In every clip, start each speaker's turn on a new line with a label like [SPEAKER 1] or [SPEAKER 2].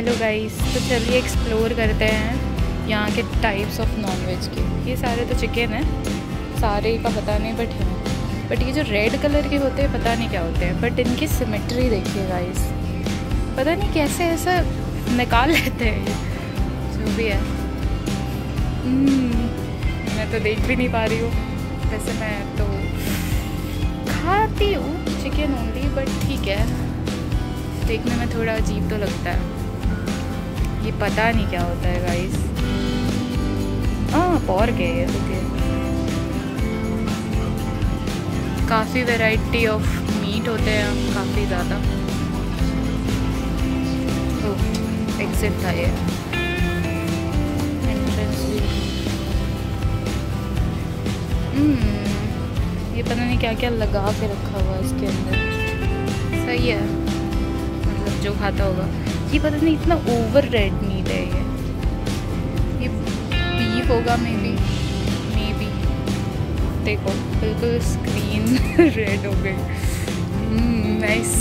[SPEAKER 1] Hello guys, तो चलिए explore करते हैं यहाँ के टाइप्स ऑफ नॉनवेज के। ये सारे तो चिकन है, सारे का पता नहीं बट ये जो रेड कलर के होते हैं पता नहीं क्या होते हैं, बट इनकी सिमेट्री देखिए गाइस, पता नहीं कैसे ऐसा निकाल लेते हैं ये जो भी है। मैं तो देख भी नहीं पा रही हूँ, वैसे मैं तो खाती हूँ चिकन ओनली, बट ठीक है, देखने में थोड़ा अजीब तो लगता है। ये पता नहीं क्या होता है गाइस। पॉर्क है ये, ओके। काफ़ी वैरायटी ऑफ मीट होते हैं, काफ़ी ज़्यादा। एग्जिट था ये, एंट्रेंस भी। ये पता नहीं क्या क्या लगा के रखा हुआ है इसके अंदर। सही है, मतलब जो खाता होगा। ये पता नहीं इतना ओवर रेड मीट है ये बीफ होगा मे बी। देखो बिल्कुल स्क्रीन रेड हो गई। नाइस।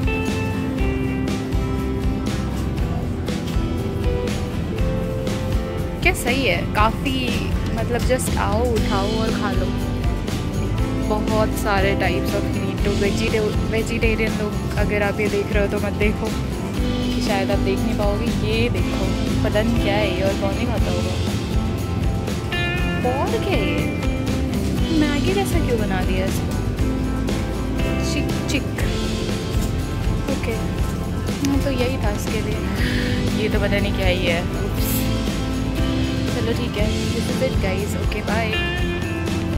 [SPEAKER 1] क्या सही है काफ़ी, मतलब जस्ट आओ उठाओ और खा लो। बहुत सारे टाइप्स ऑफ मीट। तो वेजिटेरियन लोग अगर आप ये देख रहे हो तो मत देखो, कि शायद आप देख नहीं पाओगे। ये देखो पता नहीं क्या है ये, और कौन ही खाता होगा। और क्या है ये, मैगी जैसा क्यों बना दिया इसको? चिक ओके, हाँ तो यही था इसके लिए। ये तो पता नहीं क्या ही है। चलो ठीक है, this is it guys, okay bye.